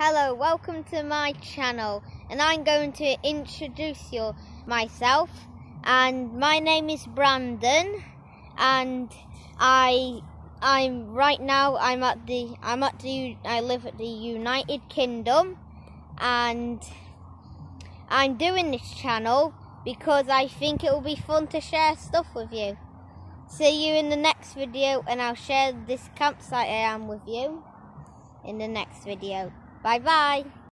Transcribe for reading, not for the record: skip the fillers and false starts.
Hello, welcome to my channel, and I'm going to introduce myself. And my name is Brandon, and I live at the United Kingdom, and I'm doing this channel because I think it will be fun to share stuff with you. See you in the next video, and I'll share this campsite I am with you in the next video. Bye bye.